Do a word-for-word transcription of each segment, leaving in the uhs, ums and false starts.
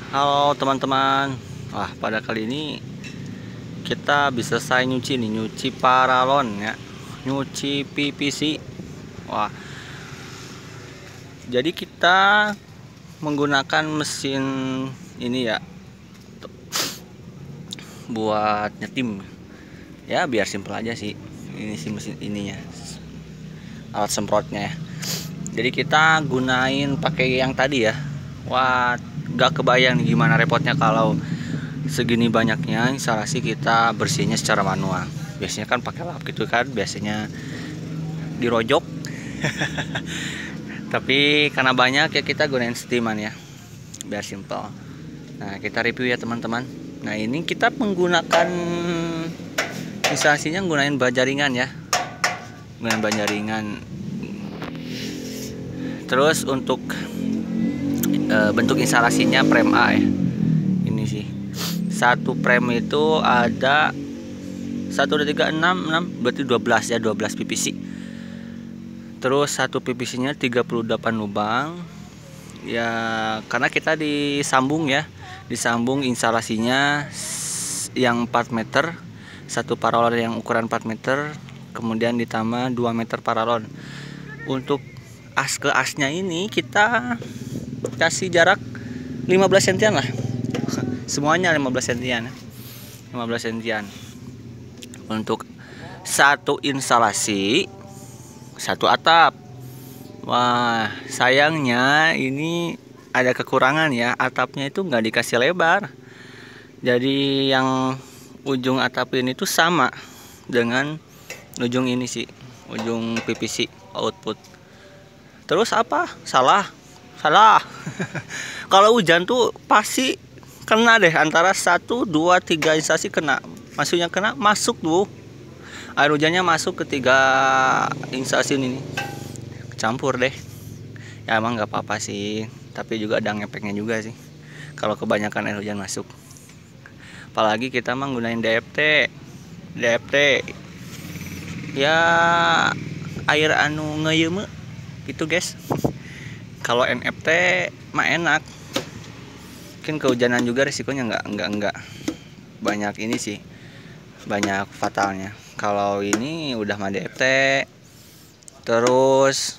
Halo teman-teman. Wah, pada kali ini kita bisa selesai nyuci nih, nyuci paralon ya, nyuci P V C. Wah, jadi kita menggunakan mesin ini ya buat nyetim. Ya biar simpel aja sih. Ini sih mesin ininya, alat semprotnya ya. Jadi kita gunain pakai yang tadi ya. Wah, gak kebayang nih gimana repotnya kalau segini banyaknya instalasi kita bersihnya secara manual. Biasanya kan pakai lap gitu kan, biasanya dirojok. Tapi karena banyak ya kita gunain steaman ya, biar simple. Nah, kita review ya teman-teman. Nah, ini kita menggunakan instalasinya gunain baja ringan ya, gunain baja ringan. Terus untuk e, bentuk instalasinya frame A ya. Ini sih. Satu frame itu ada satu, dua, tiga, enam, enam berarti dua belas ya, dua belas P V C. Terus satu P V C nya tiga puluh delapan lubang. Ya, karena kita disambung ya. Disambung instalasinya yang empat meter, satu paralon yang ukuran empat meter, kemudian ditambah dua meter paralon. Untuk as ke asnya ini kita kasih jarak lima belas sentian lah. Semuanya lima belas sentian. lima belas sentian. Untuk satu instalasi satu atap. Wah, sayangnya ini ada kekurangan ya, atapnya itu nggak dikasih lebar. Jadi yang ujung atap ini tuh sama dengan ujung ini sih, ujung P V C output. Terus apa? Salah, salah. Kalau hujan tuh pasti kena deh, antara satu, dua, tiga instalasi kena. Maksudnya kena masuk tuh. Air hujannya masuk ke tiga instalasi ini. Campur deh. Ya emang nggak apa-apa sih, tapi juga ada ngepeknya juga sih kalau kebanyakan air hujan masuk. Apalagi kita mah gunain D F T. D F T ya air anu ngeyeume gitu guys. Kalau N F T mah enak, mungkin kehujanan juga risikonya nggak nggak nggak banyak ini sih, banyak fatalnya. Kalau ini udah mah D F T terus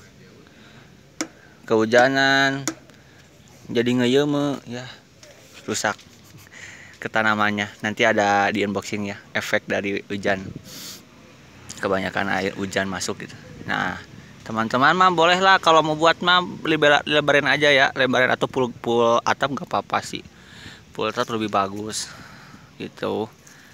kehujanan jadi ngeyeume ya, rusak ke tanamannya. Nanti ada di unboxing ya, efek dari hujan, kebanyakan air hujan masuk gitu. Nah, teman-teman mah boleh lah kalau mau buat mah lebar, lebarin aja ya, lebarin atau full, full atap nggak apa-apa sih, full atap lebih bagus gitu.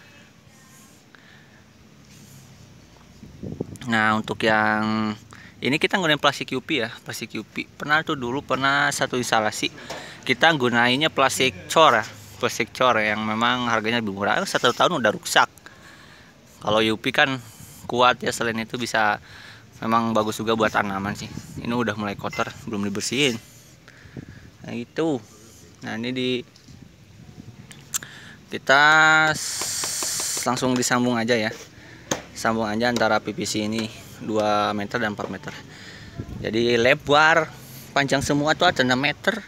Nah, untuk yang ini kita gunain plastik U P ya, plastik U P. Pernah tuh dulu pernah satu instalasi kita gunainnya plastik cor ya, plastik cor yang memang harganya lebih murah, satu tahun udah rusak. Kalau U P kan kuat ya, selain itu bisa memang bagus juga buat tanaman sih. Ini udah mulai kotor, belum dibersihin. Nah itu. Nah ini di kita langsung disambung aja ya. Sambung aja antara P V C ini dua meter dan empat meter. Jadi lebar, panjang semua tuh ada enam meter.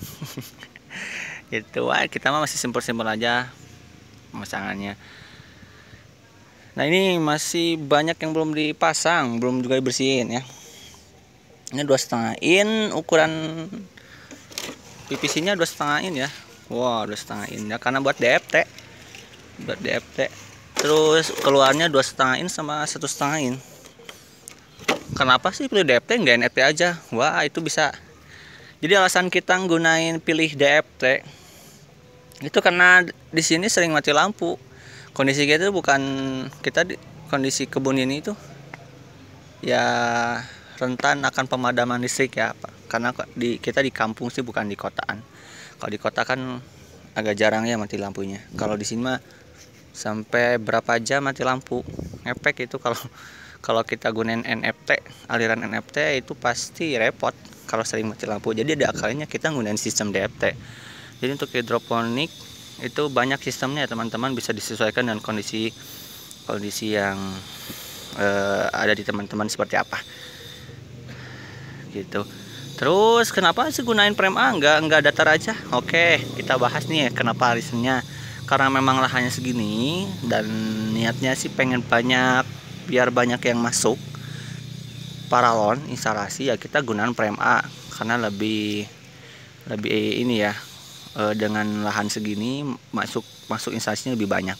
Gitu. Wah, kita mah masih simpel-simpel aja pemasangannya. Nah ini masih banyak yang belum dipasang, belum juga dibersihin ya. Ini dua setengah in, ukuran P V C nya dua setengah in ya. Wow, dua setengah in ya, karena buat D F T, buat D F T. Terus keluarnya dua setengah in sama satu setengah in. Kenapa sih pilih D F T nggak N F T aja? Wah itu bisa. Jadi alasan kita gunain pilih D F T itu karena di sini sering mati lampu. Kondisi kita itu bukan, kita di kondisi kebun ini tuh ya rentan akan pemadaman listrik ya, karena di kita di kampung sih, bukan di kotaan. Kalau di kota kan agak jarang ya mati lampunya. Kalau di sini mah sampai berapa jam mati lampu. Efek itu kalau kalau kita gunain N F T, aliran N F T itu pasti repot kalau sering mati lampu. Jadi ada akalnya kita gunain sistem D F T. Jadi untuk hidroponik itu banyak sistemnya ya teman-teman, bisa disesuaikan dengan kondisi kondisi yang uh, ada di teman-teman seperti apa gitu. Terus kenapa sih gunain frame A, nggak nggak datar aja? Oke, kita bahas nih ya kenapa reasonnya. Karena memang lahannya segini dan niatnya sih pengen banyak, biar banyak yang masuk paralon instalasi, ya kita gunain frame A karena lebih lebih ini ya, e, dengan lahan segini masuk masuk instalasinya lebih banyak.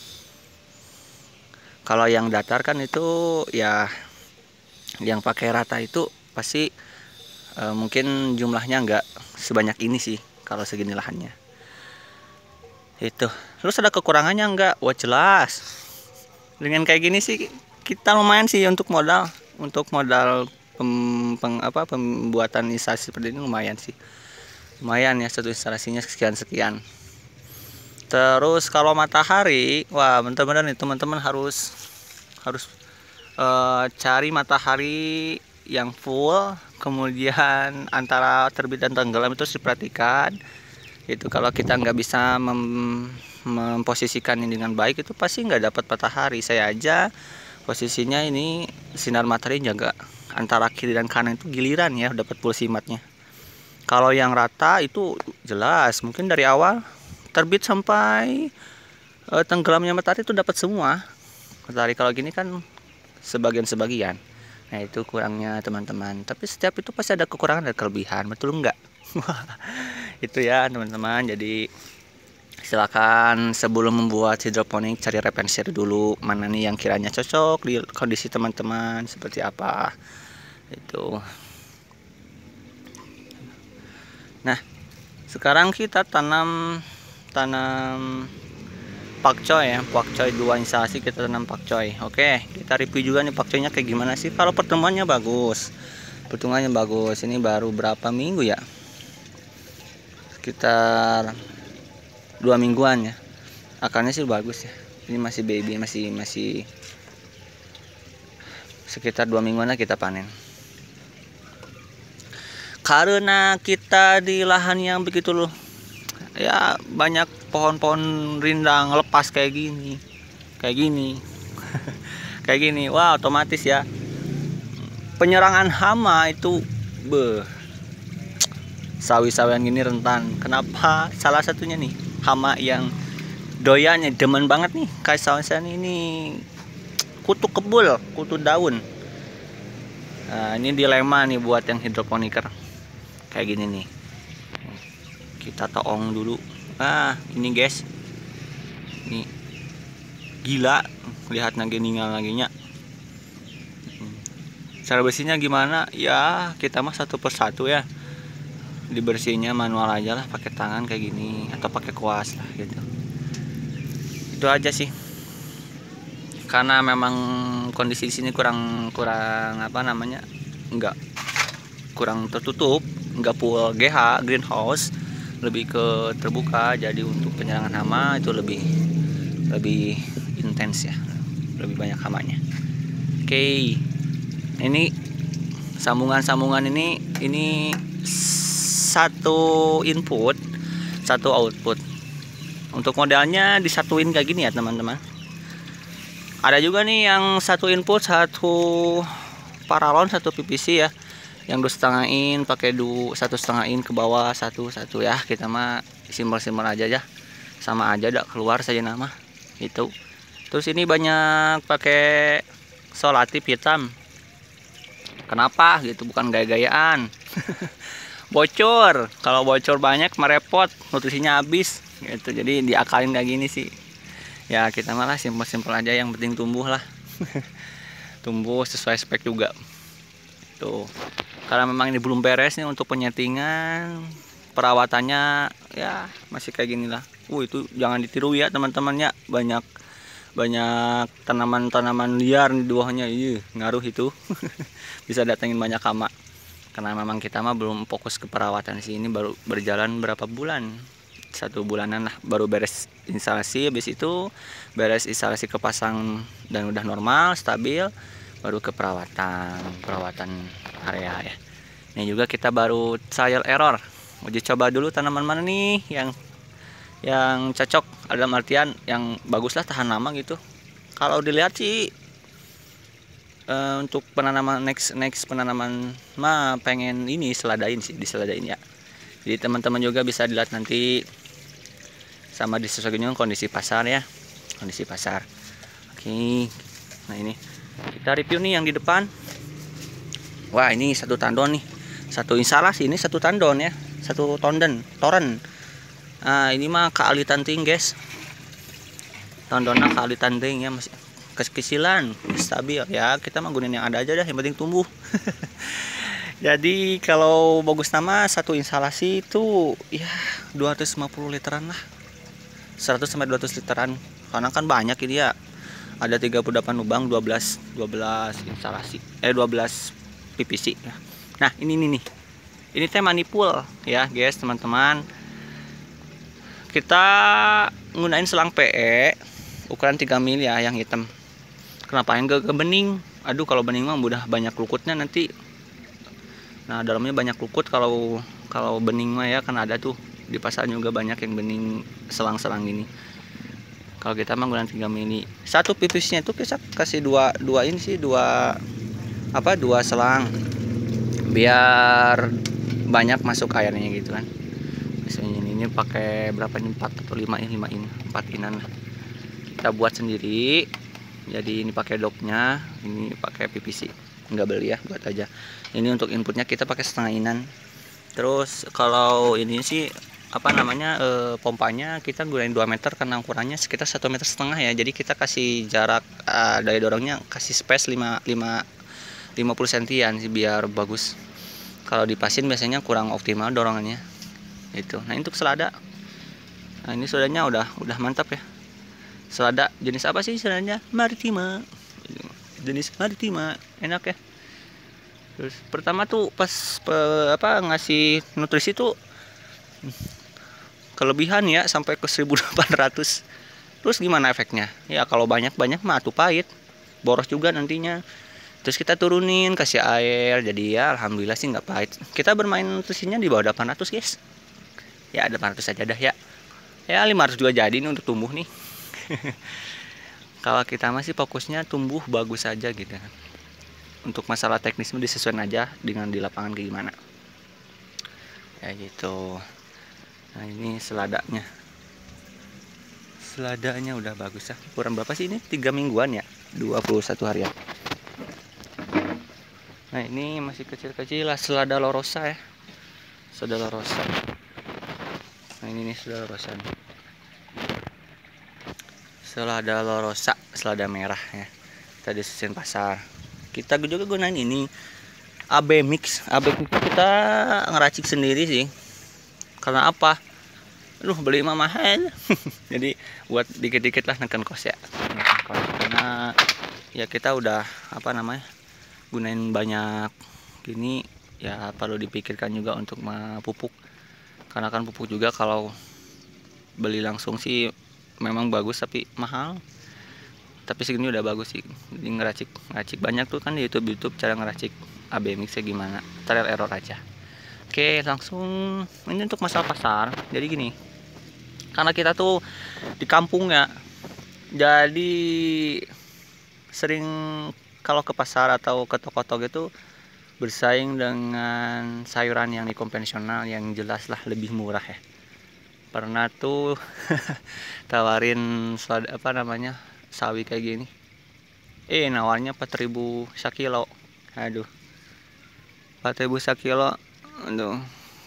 Kalau yang datar kan itu ya yang pakai rata itu pasti e, mungkin jumlahnya nggak sebanyak ini sih kalau segini lahannya. Itu. Terus ada kekurangannya nggak? Wah jelas. Dengan kayak gini sih kita lumayan sih untuk modal, untuk modal pem, peng, apa, pembuatan instalasi seperti ini lumayan sih. Lumayan ya, satu instalasinya sekian-sekian. Terus kalau matahari, wah bener-bener nih teman-teman harus harus uh, cari matahari yang full, kemudian antara terbit dan tenggelam itu harus diperhatikan. Itu kalau kita nggak bisa mem, memposisikan ini dengan baik, itu pasti nggak dapat matahari. Saya aja posisinya ini sinar matahari jaga antara kiri dan kanan itu giliran ya dapat full simatnya. Kalau yang rata itu jelas mungkin dari awal terbit sampai e, tenggelamnya matahari itu dapat semua matahari. Kalau gini kan sebagian-sebagian. Nah itu kurangnya teman-teman. Tapi setiap itu pasti ada kekurangan dan kelebihan, betul nggak? Itu ya teman-teman. Jadi silakan sebelum membuat hidroponik cari referensi dulu mana nih yang kiranya cocok di kondisi teman-teman seperti apa itu. Nah sekarang kita tanam tanam pakcoy ya, pakcoy dua instalasi kita tanam pakcoy. Oke, kita review juga nih pakcoynya kayak gimana sih. Kalau pertumbuhannya bagus, pertumbuhannya bagus. Ini baru berapa minggu ya, sekitar dua mingguan ya. Akarnya sih bagus ya, ini masih baby, masih masih sekitar dua mingguan lah kita panen. Karena kita di lahan yang begitu loh ya, banyak pohon-pohon rindang lepas kayak gini kayak gini kayak gini, wah otomatis ya penyerangan hama itu beh, sawi-sawian gini rentan. Kenapa? Salah satunya nih hama yang doyannya demen banget nih kayak sawi-sawian ini, kutu kebul, kutu daun. Nah ini dilema nih buat yang hidroponiker kayak gini nih. Kita toong dulu. Nah ini guys, ini gila lihat nage ninggal laginya. Cara bersihnya gimana ya, kita mah satu persatu ya, dibersihnya manual aja lah, pakai tangan kayak gini atau pakai kuas lah gitu. Itu aja sih, karena memang kondisi di sini kurang kurang apa namanya, enggak kurang tertutup, enggak full G H greenhouse, lebih ke terbuka. Jadi untuk penyerangan hama itu lebih lebih intens ya, lebih banyak hamanya. Oke, ini sambungan-sambungan ini ini satu input satu output. Untuk modelnya disatuin kayak gini ya teman-teman. Ada juga nih yang satu input satu paralon satu P V C ya, yang dua setengah in pakai du satu setengah in ke bawah satu satu ya. Kita mah simbol-simbol aja ya, sama aja dak keluar saja nama itu. Terus ini banyak pakai solatif hitam. Kenapa gitu? Bukan gaya-gayaan. Bocor, kalau bocor banyak merepot, nutrisinya habis gitu. Jadi diakalin kayak gini sih ya. Kita malah simpel-simpel aja, yang penting tumbuh lah. Tumbuh sesuai spek juga tuh. Karena memang ini belum beres nih untuk penyetingan, perawatannya ya masih kayak gini lah. Uh itu jangan ditiru ya teman-temannya, banyak banyak tanaman-tanaman liar di bawahnya. Iya ngaruh itu. Bisa datengin banyak hama. Karena memang kita mah belum fokus ke perawatan sih. Ini baru berjalan berapa bulan, satu bulanan lah baru beres instalasi. Habis itu beres instalasi kepasang dan udah normal stabil, baru ke perawatan perawatan area ya. Ini juga kita baru trial error, uji coba dulu tanaman mana nih yang yang cocok, dalam artian yang bagus lah, tahan lama gitu. Kalau dilihat sih uh, untuk penanaman next next penanaman mah pengen ini seladain sih, diseladain ya. Jadi teman-teman juga bisa dilihat nanti sama disesuaikan dengan kondisi pasar ya, kondisi pasar. Oke, nah ini kita review nih yang di depan. Wah, ini satu tandon nih, satu instalasi ini satu tandon ya, satu tonden, toren. Nah ini mah kealitan ting guys, tandonnya kealitan ting ya, masih kekecilan, stabil ya. Kita mah gunain yang ada aja dah, yang penting tumbuh. Jadi kalau bagus nama satu instalasi itu ya dua ratus lima puluh literan lah, seratus sampai dua ratus literan, karena kan banyak ini ya. Ada tiga puluh delapan lubang, dua belas instalasi, eh dua belas P V C ya. Nah ini nih nih, ini teh manipul ya guys, teman-teman. Kita gunain selang P E ukuran tiga mili ya, yang hitam. Kenapa yang gak bening? Aduh, kalau bening mah udah banyak lukutnya nanti. Nah dalamnya banyak lukut kalau kalau bening mah ya, kan ada tuh di pasar juga banyak yang bening selang-selang gini. Kalau kita mah gunain tiga mili. Satu P V C-nya itu kita kasih dua dua ini sih, dua apa? Dua selang. Biar banyak masuk airnya gitu kan. Biasanya ini, ini pakai berapa ini? empat atau lima ini, lima ini, empat inan. Kita buat sendiri. Jadi ini pakai dopnya, ini pakai P V C. Nggak beli ya, buat aja. Ini untuk inputnya kita pakai setengah inan. Terus kalau ini sih apa namanya e, pompanya kita gunain dua meter karena ukurannya sekitar satu meter setengah ya. Jadi kita kasih jarak e, daya dorongnya, kasih space lima puluh sentian sih biar bagus. Kalau dipasin biasanya kurang optimal dorongannya. Itu. Nah, untuk selada. Nah, ini seladanya udah udah mantap ya. Selada jenis apa sih seladanya? Maritima. Jenis Maritima, enak ya. Terus pertama tuh pas pe, apa ngasih nutrisi tuh kelebihan ya, sampai ke seribu delapan ratus. Terus gimana efeknya? Ya kalau banyak-banyak mah tuh pahit, boros juga nantinya. Terus kita turunin, kasih air, jadi ya alhamdulillah sih nggak pahit. Kita bermain nutrisinya di bawah delapan ratus guys. Ya delapan ratus aja dah ya. Ya lima ratus juga jadi nih untuk tumbuh nih. Kalau kita masih fokusnya tumbuh bagus aja gitu. Untuk masalah teknis disesuaikan aja dengan di lapangan kayak gimana. Ya gitu. Nah ini seladanya. Seladanya udah bagus ya. Kurang berapa sih ini? tiga mingguan ya. dua puluh satu harian. Nah ini masih kecil-kecil lah, selada lorosa ya. Selada lorosa. Nah ini nih selada lorosa nih. Selada lorosa, selada merah ya. Kita disusun pasar. Kita juga gunain ini A B mix. A B mix kita ngeracik sendiri sih. Karena apa? Aduh, beli mah mahal. Jadi buat dikit-dikit lah neken kos ya. Neken kos. Karena ya kita udah apa namanya? Gunain banyak gini ya, perlu dipikirkan juga untuk pupuk. Karena kan pupuk juga kalau beli langsung sih memang bagus tapi mahal. Tapi segini udah bagus sih. Jadi ngeracik, ngeracik banyak tuh kan di YouTube YouTube cara ngeracik A B mixnya gimana. Trial error aja. Oke, langsung ini untuk masalah pasar. Jadi gini, karena kita tuh di kampung ya, jadi sering kalau ke pasar atau ke toko-toko gitu bersaing dengan sayuran yang di konvensional yang jelas lah lebih murah ya. Pernah tuh tawarin apa namanya sawi kayak gini, eh nawarnya empat ribu sekilo. Aduh, empat ribu sekilo. Aduh.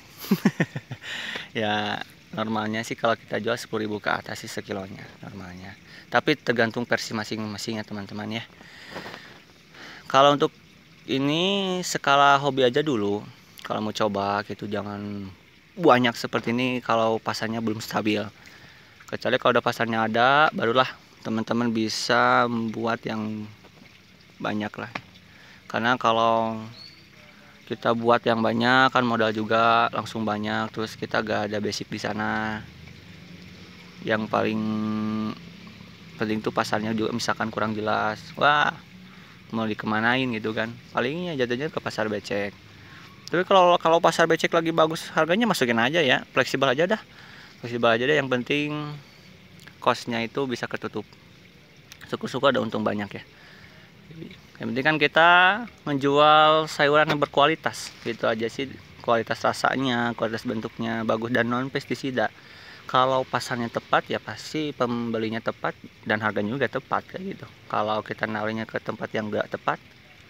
Ya normalnya sih kalau kita jual sepuluh ribu ke atas sih sekilonya normalnya. Tapi tergantung versi masing-masing ya teman-teman ya. Kalau untuk ini skala hobi aja dulu. Kalau mau coba gitu jangan banyak seperti ini kalau pasarnya belum stabil. Kecuali kalau udah pasarnya ada, barulah teman-teman bisa membuat yang banyak lah. Karena kalau kita buat yang banyak kan modal juga langsung banyak, terus kita gak ada basic di sana. Yang paling penting tuh pasarnya juga misalkan kurang jelas, wah mau dikemanain gitu kan, palingnya jatuhnya ke pasar becek. Tapi kalau kalau pasar becek lagi bagus harganya, masukin aja ya, fleksibel aja dah, fleksibel aja deh. Yang penting costnya itu bisa ketutup, syukur-syukur ada untung banyak ya. Yang penting kan kita menjual sayuran yang berkualitas, gitu aja sih. Kualitas rasanya, kualitas bentuknya bagus dan non pestisida. Kalau pasarnya tepat ya pasti pembelinya tepat dan harganya juga tepat kayak gitu. Kalau kita nawarnya ke tempat yang enggak tepat,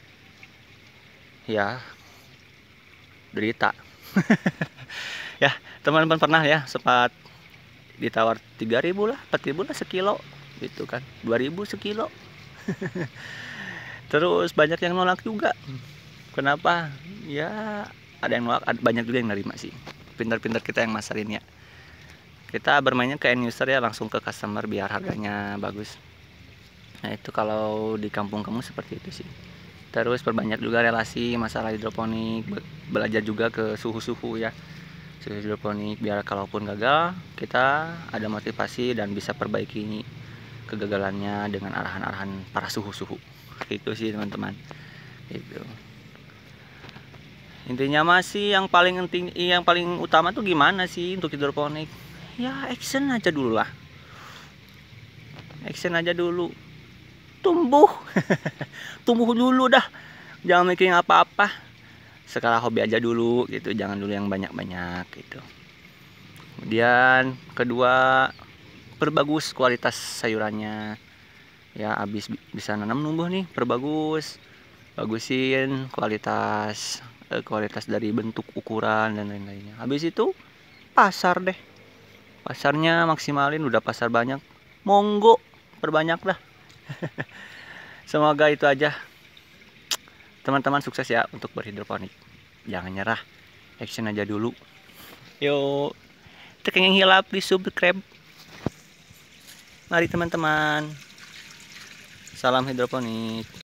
ya derita. Ya, teman-teman pernah ya sempat ditawar tiga ribu lah, empat ribu lah sekilo gitu kan, dua ribu sekilo. Terus banyak yang nolak juga. Kenapa? Ya ada yang nolak, ada banyak juga yang nerima sih. Pintar-pintar kita yang masarin ya. Kita bermainnya ke end user ya, langsung ke customer biar harganya bagus. Nah itu kalau di kampung kamu seperti itu sih. Terus perbanyak juga relasi masalah hidroponik, belajar juga ke suhu-suhu ya, suhu hidroponik, biar kalaupun gagal kita ada motivasi dan bisa perbaiki kegagalannya dengan arahan-arahan para suhu-suhu. Itu sih teman-teman. Itu intinya masih yang paling penting, yang paling utama tuh gimana sih untuk hidroponik? Ya action aja dulu lah, action aja dulu, tumbuh tumbuh dulu dah, jangan mikirin apa-apa, sekarang hobi aja dulu gitu, jangan dulu yang banyak-banyak gitu. Kemudian kedua, perbagus kualitas sayurannya ya, abis bisa nanam numbuh nih, perbagus, bagusin kualitas eh, kualitas dari bentuk, ukuran dan lain-lainnya. Habis itu pasar deh, pasarnya maksimalin, udah pasar banyak, monggo perbanyak dah. Semoga itu aja teman-teman, sukses ya untuk berhidroponik, jangan nyerah, action aja dulu. Yuk, tekan yang hilap di subscribe. Mari teman-teman, salam hidroponik.